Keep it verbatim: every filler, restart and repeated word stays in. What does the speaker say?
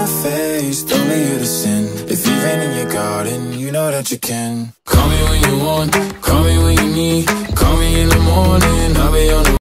face, tell me you're the sin. If you've rain in your garden, you know that you can. Call me when you want, call